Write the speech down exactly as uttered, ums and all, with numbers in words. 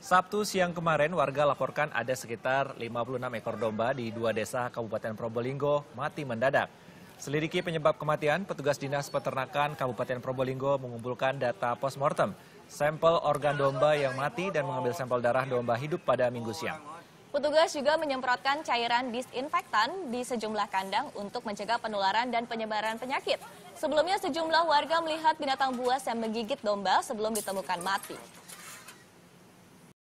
Sabtu siang kemarin warga laporkan ada sekitar lima puluh enam ekor domba di dua desa Kabupaten Probolinggo mati mendadak. Selidiki penyebab kematian, petugas Dinas Peternakan Kabupaten Probolinggo mengumpulkan data postmortem, sampel organ domba yang mati dan mengambil sampel darah domba hidup pada Minggu siang. Petugas juga menyemprotkan cairan disinfektan di sejumlah kandang untuk mencegah penularan dan penyebaran penyakit. Sebelumnya sejumlah warga melihat binatang buas yang menggigit domba sebelum ditemukan mati.